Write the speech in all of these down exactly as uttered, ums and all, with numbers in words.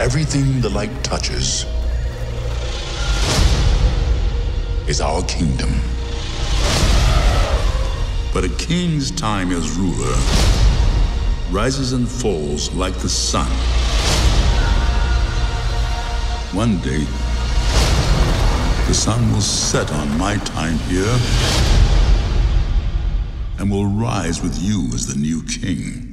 Everything the light touches is our kingdom. But a king's time as ruler rises and falls like the sun. One day, the sun will set on my time here and will rise with you as the new king.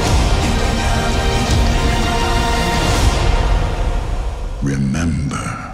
Remember.